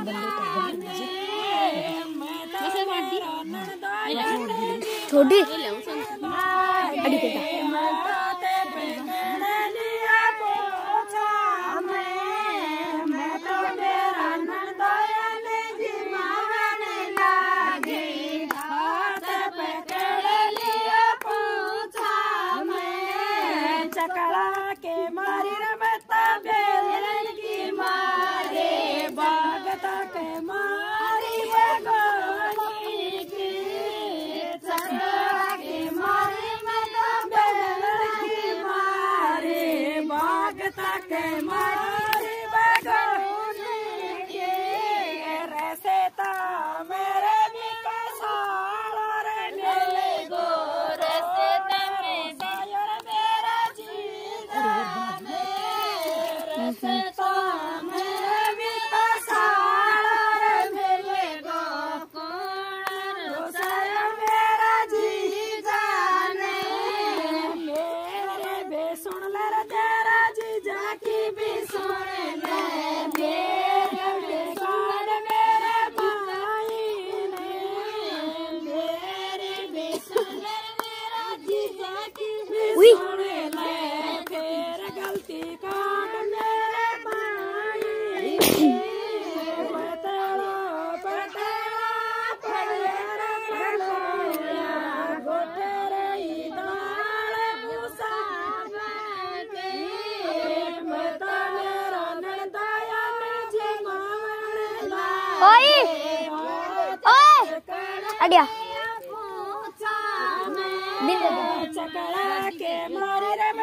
छोटी चकड़ा के मारी रमता बेलन की मारे बागता के मारी बगोनी की चकड़ा के मारी रमता बेलन की मारे बागता के मारी बगोनी की रसे ता मेरे भी कसाला रे मेले गो रसे ता चकड़ा के मारे